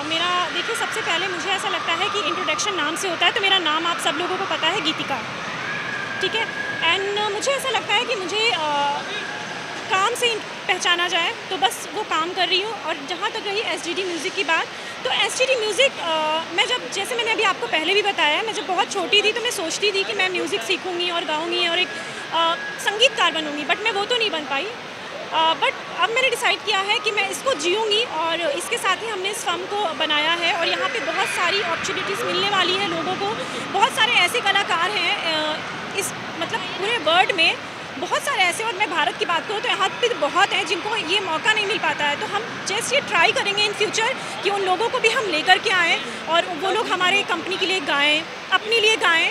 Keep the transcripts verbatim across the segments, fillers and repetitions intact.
मेरा देखिए, सबसे पहले मुझे ऐसा लगता है कि इंट्रोडक्शन नाम से होता है, तो मेरा नाम आप सब लोगों को पता है, गीतिका, ठीक है। एंड मुझे ऐसा लगता है कि मुझे आ, काम से पहचाना जाए, तो बस वो काम कर रही हूँ। और जहाँ तक रही एसजीडी म्यूज़िक की बात, तो एसजीडी म्यूज़िक मैं जब, जैसे मैंने अभी आपको पहले भी बताया, मैं जब बहुत छोटी थी तो मैं सोचती थी कि मैं म्यूज़िक सीखूँगी और गाऊँगी और एक आ, संगीतकार बनूँगी, बट मैं वो तो नहीं बन पाई। बट uh, अब मैंने डिसाइड किया है कि मैं इसको जीऊँगी, और इसके साथ ही हमने इस फर्म को बनाया है। और यहाँ पे बहुत सारी अपॉर्चुनिटीज़ मिलने वाली है लोगों को। बहुत सारे ऐसे कलाकार हैं uh, इस मतलब पूरे वर्ल्ड में, बहुत सारे ऐसे, और मैं भारत की बात करूँ तो यहाँ पे बहुत हैं जिनको ये मौका नहीं मिल पाता है। तो हम जैसे ये ट्राई करेंगे इन फ्यूचर कि उन लोगों को भी हम लेकर के आएँ और वो लोग हमारे कंपनी के लिए गाएँ, अपने लिए गाएँ।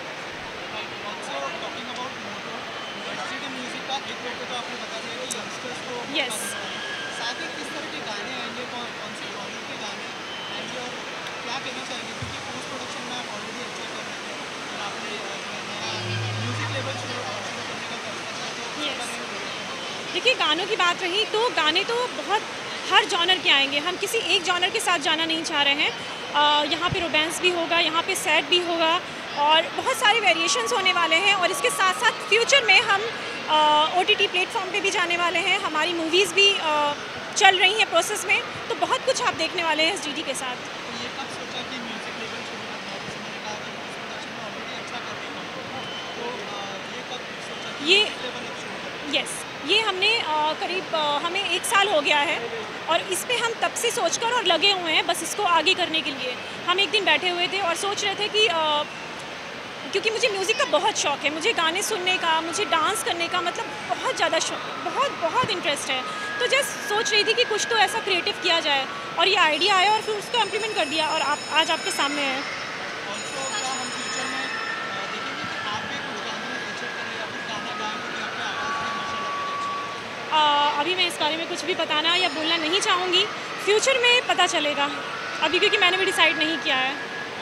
यस, साथ ही किस तरह के गाने आएंगे, कौन कौन से जॉनर के गाने आएंगे और क्या कहना चाहेंगे, क्योंकि पोस्ट प्रोडक्शन में आप ऑलरेडी अच्छा कर रहे थे और आपने नया म्यूज़िक लेवल शुरू करने का फैसला किया। देखिए, गानों की बात रही तो गाने तो बहुत हर जॉनर के आएंगे। हम किसी एक जॉनर के साथ जाना नहीं चाह रहे हैं। यहाँ पे रोमांस भी होगा, यहाँ पे सैड भी होगा, और बहुत सारे वेरिएशंस होने वाले हैं। और इसके साथ साथ फ्यूचर में हम ओटीटी प्लेटफॉर्म पे भी जाने वाले हैं। हमारी मूवीज़ भी आ, चल रही हैं प्रोसेस में, तो बहुत कुछ आप देखने वाले हैं एसजीडी के साथ। तो ये कब सोचा कि म्यूज़िक लेवल शुरू करना है? जैसे मैंने कहा कि पोस्ट प्रोडक्शन में ऑलरेडी अच्छा कर रहे हैं, तो ये कब सोचा कि ये लेवल शुरू करना है? यस, ये हमने आ, करीब आ, हमें एक साल हो गया है, और इस पे हम तब से सोचकर और लगे हुए हैं बस इसको आगे करने के लिए। हम एक दिन बैठे हुए थे और सोच रहे थे कि आ, क्योंकि मुझे म्यूज़िक का बहुत शौक़ है, मुझे गाने सुनने का, मुझे डांस करने का, मतलब बहुत ज़्यादा शौक, बहुत बहुत इंटरेस्ट है। तो जस्ट सोच रही थी कि कुछ तो ऐसा क्रिएटिव किया जाए, और ये आइडिया आया और फिर उसको इम्प्लीमेंट कर दिया, और आप आज आपके सामने है। ऑल्सो क्या हम फ्यूचर में देखेंगे कि आप भी कुछ गानों में फीचर करें या फिर गाना गाएं, क्योंकि आपकी आवाज़ भी माशाल्लाह बहुत अच्छी है? अभी मैं इस बारे में कुछ भी बताना या बोलना नहीं चाहूँगी, फ्यूचर में पता चलेगा, अभी क्योंकि मैंने भी डिसाइड नहीं किया है।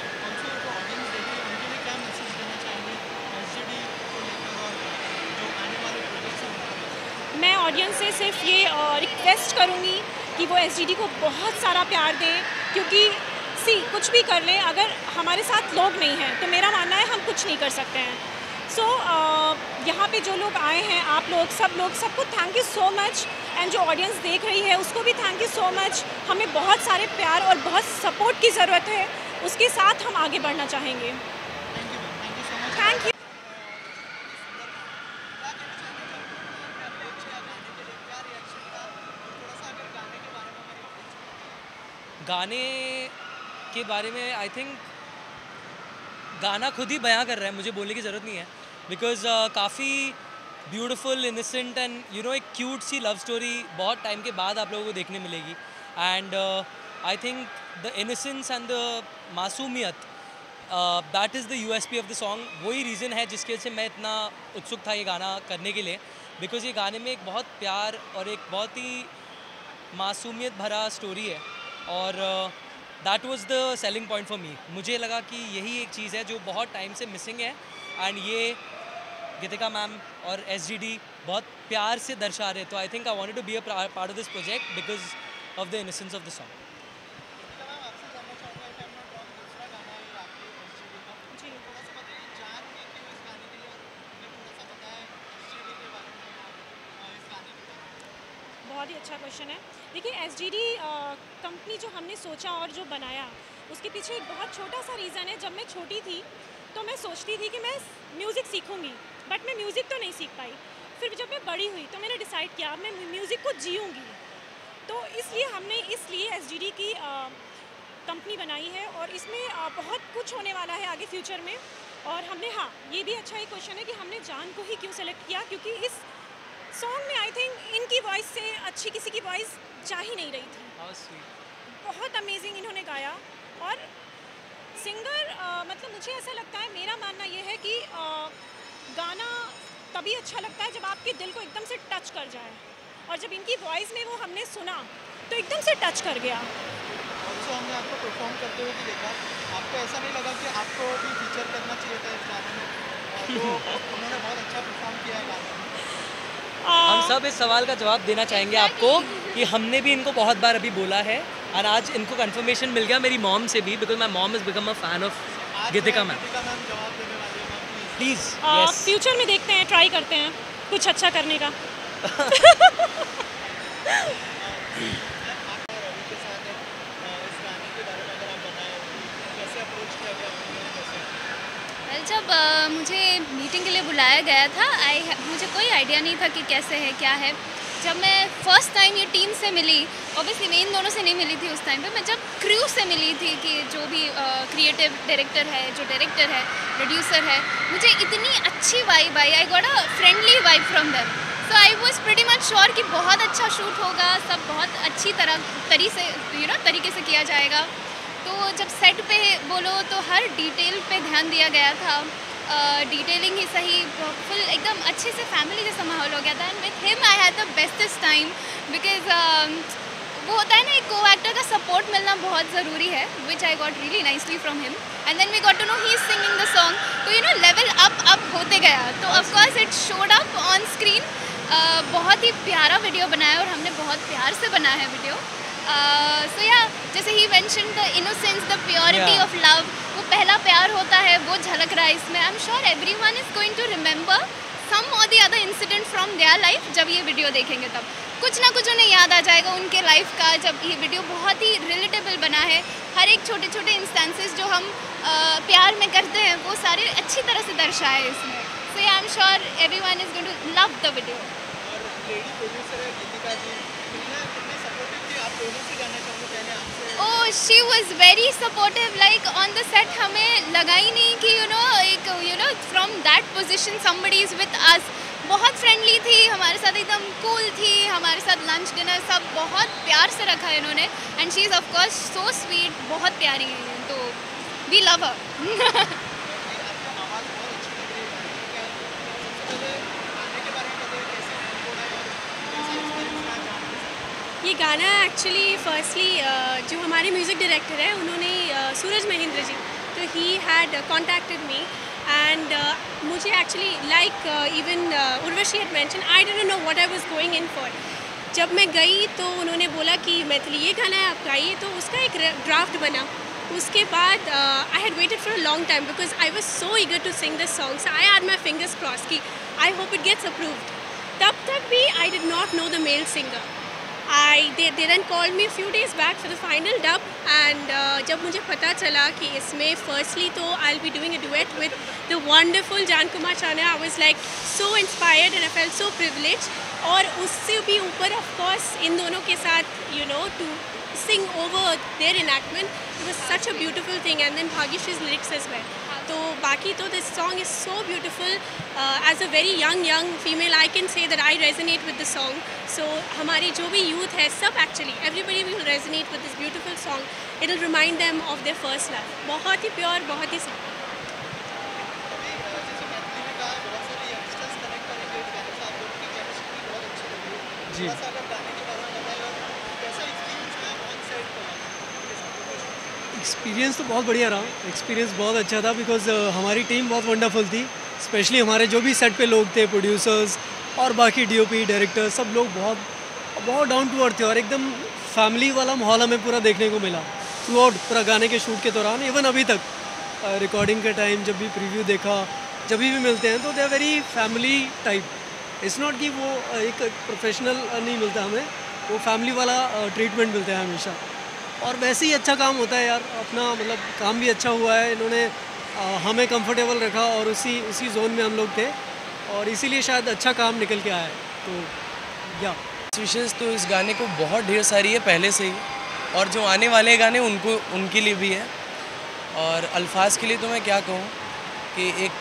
मैं ऑडियंस से सिर्फ ये रिक्वेस्ट करूँगी कि वो एसजीडी को बहुत सारा प्यार दें, क्योंकि सी कुछ भी कर लें, अगर हमारे साथ लोग नहीं हैं तो मेरा मानना है हम कुछ नहीं कर सकते हैं। सो so, यहाँ पे जो लोग आए हैं, आप लोग, सब लोग, सबको thank you so much. And जो ऑडियंस देख रही है उसको भी थैंक यू सो मच। हमें बहुत सारे प्यार और बहुत सपोर्ट की ज़रूरत है, उसके साथ हम आगे बढ़ना चाहेंगे। Thank you. गाने के बारे में आई थिंक गाना खुद ही बयां कर रहा है, मुझे बोलने की ज़रूरत नहीं है, बिकॉज़ uh, काफ़ी beautiful, innocent and you know एक क्यूट सी लव स्टोरी बहुत टाइम के बाद आप लोगों को देखने मिलेगी। And I think the innocence and the मासूमियत, that is the USP of the song. वही रीज़न है जिसके वजह से मैं इतना उत्सुक था ये गाना करने के लिए, बिकॉज़ ये गाने में एक बहुत प्यार और एक बहुत ही मासूमियत भरा स्टोरी है, और that was the selling point for me. मुझे लगा कि यही एक चीज़ है जो बहुत टाइम से मिसिंग है, एंड ये गीतिका मैम और एसजीडी बहुत प्यार से दर्शा रहे। तो I think I wanted to be a part of this project because of the innocence of the song. बहुत ही अच्छा क्वेश्चन है। देखिए, एसजीडी कंपनी जो हमने सोचा और जो बनाया, उसके पीछे एक बहुत छोटा सा रीज़न है। जब मैं छोटी थी तो मैं सोचती थी कि मैं म्यूज़िक सीखूंगी, बट मैं म्यूज़िक तो नहीं सीख पाई। फिर जब मैं बड़ी हुई तो मैंने डिसाइड किया मैं म्यूज़िक को जीऊँगी। तो इसलिए हमने इसलिए एसजीडी की कंपनी बनाई है, और इसमें आ, बहुत कुछ होने वाला है आगे फ्यूचर में। और हमने, हाँ, ये भी अच्छा एक क्वेश्चन है कि हमने जान को ही क्यों सेलेक्ट किया, क्योंकि इस सॉन्ग में आई थिंक इनकी वॉइस से अच्छी किसी की वॉइस जा ही नहीं रही थी। बहुत अमेजिंग इन्होंने गाया। और सिंगर आ, मतलब मुझे ऐसा लगता है, मेरा मानना ये है कि आ, गाना तभी अच्छा लगता है जब आपके दिल को एकदम से टच कर जाए, और जब इनकी वॉइस में वो हमने सुना तो एकदम से टच कर गया। ऑल्सो हमने आपको परफॉर्म करते हुए भी देखा, आपको ऐसा नहीं लगा कि आपको भी फीचर करना चाहिए था इस गाने में? तो उन्होंने बहुत अच्छा परफॉर्म किया है गाने में। हम सब इस सवाल का जवाब देना चाहेंगे आपको कि हमने भी इनको बहुत बार अभी बोला है एंड आज इनको कंफर्मेशन मिल गया मेरी मॉम से भी, because my mom is become a fan of आज गीतिका मैम। गीतिका मैम जवाब देने वाली है ma'am, please. Please yes. Future में देखते हैं, ट्राई करते हैं कुछ अच्छा करने का। रवि के साथ है, अ, इस गाने के बारे में अगर आप बताएं कैसे अप्रोच किया गया आपने, कैसे? Well, जब अ, मुझे मीटिंग के लिए बुलाया गया था, आई मुझे कोई आइडिया नहीं था कि कैसे है क्या है। जब मैं फर्स्ट टाइम ये टीम से मिली, ऑब्वियसली मैं इन दोनों से नहीं मिली थी उस टाइम पे, मैं जब क्रू से मिली थी कि जो भी क्रिएटिव डायरेक्टर है, जो डायरेक्टर है, प्रोड्यूसर है, मुझे इतनी अच्छी वाइब आई, I got a friendly vibe from them. So I was pretty much sure कि बहुत अच्छा शूट होगा, सब बहुत अच्छी तरह तरी से यू नो तरीके से किया जाएगा। तो जब सेट पे बोलो तो हर डिटेल पे ध्यान दिया गया था, डिटेलिंग ही सही, फुल एकदम अच्छे से फैमिली जैसा माहौल हो गया था। And with him I had the bestest time, because वो होता है ना एक को एक्टर का सपोर्ट मिलना बहुत ज़रूरी है, which I got really nicely from him. And then we got to know he is singing the song, तो you know level up up होते गया। तो of course it showed up on screen. बहुत ही प्यारा वीडियो बनाया और हमने बहुत प्यार से बनाया है वीडियो। सो या जैसे ही mention the innocence, the purity Yeah. Of love, वो पहला प्यार होता है, वो झलक रहा है इसमें। I am sure everyone is going to remember some or the other incident from their life. जब ये वीडियो देखेंगे तब कुछ ना कुछ उन्हें याद आ जाएगा उनके लाइफ का। जब ये वीडियो बहुत ही रिलेटेबल बना है, हर एक छोटे छोटे इंस्टेंसेस जो हम अ, प्यार में करते हैं वो सारे अच्छी तरह से दर्शाए हैं इसमें। So I am sure everyone is going to love the video. और लेडी प्रोड्यूसर है गीतिका जी, कितना कितने सपोर्टिव थी आप दोनों से जानना चाहूँगा पहले आपसे। Oh she was very supportive, like on the set हमें लगा ही नहीं कि यू नो एक you know from that position somebody is with us. बहुत फ्रेंडली थी हमारे साथ, एकदम कूल थी, हमारे साथ लंच डिनर सब बहुत प्यार से रखा है इन्होंने। And she is of course so sweet, बहुत प्यारी है ये, तो वी लव हर। आपकी आवाज़ बहुत अच्छी लग रही है गाने की, क्या सबसे पहले गाने के बारे में बताइए, कैसे रिकॉर्ड है और कैसा एक्सपीरियंस रहा गाने के साथ? ये गाना एक्चुअली फर्स्टली जो हमारे म्यूज़िक डायरेक्टर है उन्होंने uh, सूरज महेंद्र जी, तो he had contacted me and मुझे actually like even Urvashi had mention, I didn't know what I was going in for. जब मैं गई तो उन्होंने बोला कि मैथिली ये गाना है आप गाइए, तो उसका एक ड्राफ्ट बना। उसके बाद I had waited for a long time because I was so eager to sing this song, so I had my fingers cross कि I hope it gets approved. तब तक भी I did not know the male singer. I they they then called me a few days back for the final dub and uh, जब मुझे पता चला कि इसमें firstly तो I'll be doing a duet with the wonderful Jaan Kumar Chana, I was like so inspired and I felt so privileged। और उससे भी ऊपर of course इन दोनों के साथ you know to sing over their enactment, it was such a beautiful thing, and then Bhagyashree lyrics as well। तो बाकी तो this song is so beautiful, uh, as a very young young female I can say that I resonate with the song। so हमारी जो भी youth है सब actually everybody will resonate with this beautiful song, it will remind them of their first love। बहुत ही pure, बहुत ही simple। अभी अ, जैसे मैथिली ने कहा बहुत सारे यंगस्टर्स कनेक्ट करेंगे इस गाने से, आप दोनों की केमिस्ट्री बहुत अच्छी लग रही है। जी। थोड़ा सा अगर गाने के बारे में बताइए और कैसा एक्सपीरियंस रहा ऑन सेट उनके साथ लोकेशन? एक्सपीरियंस तो बहुत बढ़िया रहा, एक्सपीरियंस बहुत अच्छा था बिकॉज हमारी टीम बहुत वंडरफुल थी। स्पेशली हमारे जो भी सेट पे लोग थे, प्रोड्यूसर्स और बाकी डीओपी डायरेक्टर, सब लोग बहुत बहुत डाउन टू अर्थ थे और एकदम फैमिली वाला माहौल हमें पूरा देखने को मिला थ्रू आउट पूरा गाने के शूट के दौरान। इवन अभी तक रिकॉर्डिंग के टाइम जब भी प्रीव्यू देखा, जब भी मिलते हैं तो they are very family type. It's not कि वो uh, एक प्रोफेशनल नहीं मिलता हमें, वो फैमिली वाला ट्रीटमेंट मिलता है हमेशा। और वैसे ही अच्छा काम होता है यार, अपना मतलब काम भी अच्छा हुआ है, इन्होंने आ, हमें कंफर्टेबल रखा और उसी उसी जोन में हम लोग थे और इसीलिए शायद अच्छा काम निकल के आया है। तो या विशेष तो इस गाने को बहुत ढेर सारी है पहले से ही, और जो आने वाले गाने उनको उनके लिए भी है। और अल्फाज के लिए तो मैं क्या कहूँ कि एक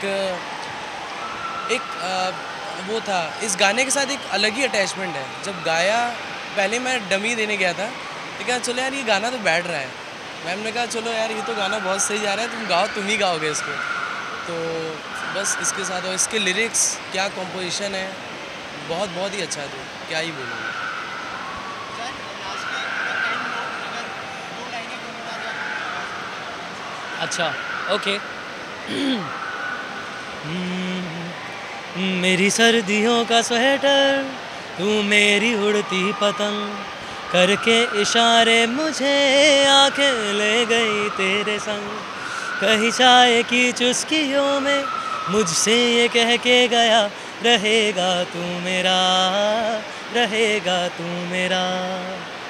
एक आ, वो था, इस गाने के साथ एक अलग ही अटैचमेंट है। जब गाया, पहले मैं डमी देने गया था, तो कहा चलो यार ये गाना तो बैठ रहा है। मैम ने कहा चलो यार ये तो गाना बहुत सही जा रहा है, तुम गाओ, तुम ही गाओगे इसको। तो बस इसके साथ, और इसके लिरिक्स क्या कंपोजिशन है, बहुत बहुत ही अच्छा है, तो क्या ही बोलूँगा। जान लास्ट में अगर एंड नोट अगर दो लाइनें गुनगुना दो आप। अच्छा ओके। मेरी सर्दियों का स्वेटर, तू मेरी उड़ती पतंग, करके इशारे मुझे आंखें ले गई तेरे संग, कहीं चाय की चुस्कियों में मुझसे ये कह के गया, रहेगा तू मेरा, रहेगा तू मेरा।